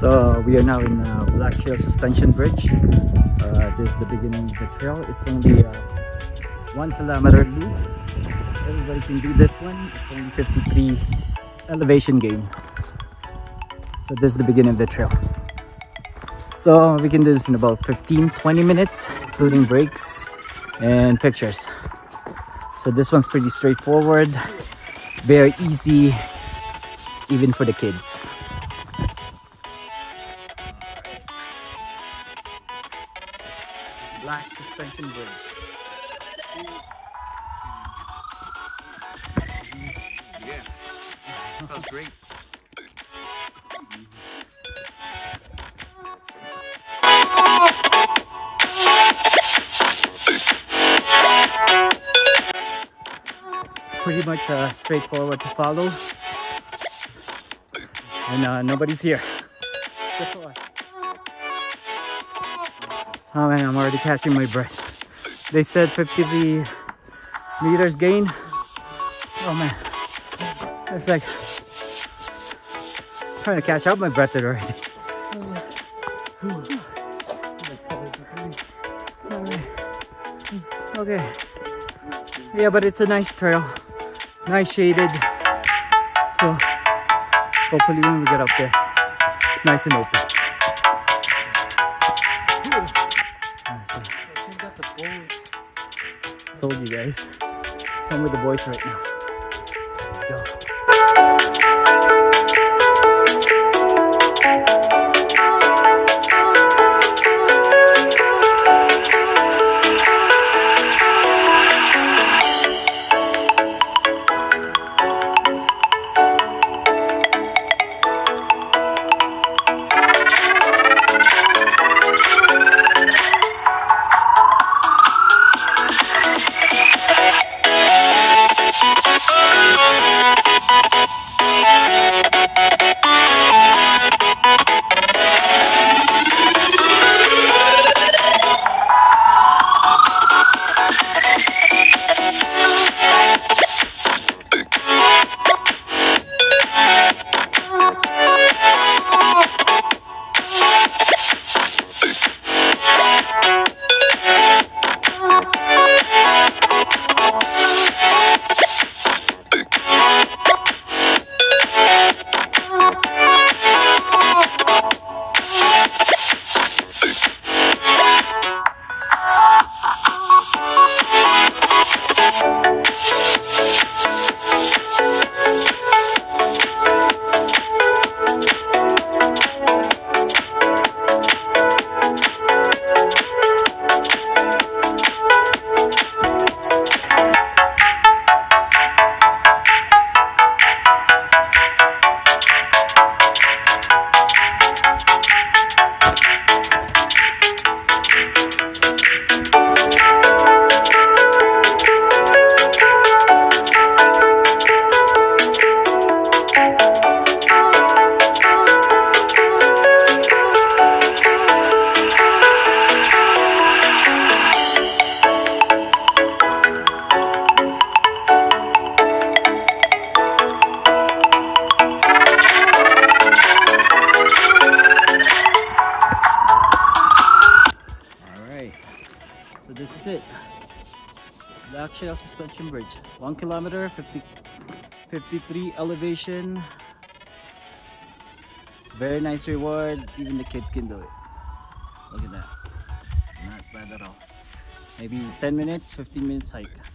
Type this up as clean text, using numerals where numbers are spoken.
So we are now in Black Trail Suspension Bridge. This is the beginning of the trail. It's only a 1 kilometer loop. Everybody can do this one. It's only 53 elevation gain. So this is the beginning of the trail. So we can do this in about 15-20 minutes, including breaks and pictures. So this one's pretty straightforward, very easy, even for the kids. Black Suspension Bridge. Yeah, sounds great. Pretty much straightforward to follow, and nobody's here. Oh man, I'm already catching my breath. They said 50 meters gain. Oh man, it's like trying to catch up my breath already. Okay, yeah, but it's a nice trail, nice shaded, so hopefully when we get up there it's nice and open. Told you guys, I'm with the boys right now. Go. So this is it, Black Trail Suspension Bridge, 1 kilometer, 53 elevation, very nice reward, even the kids can do it. Look at that, not bad at all. Maybe 10 minutes, 15 minutes hike.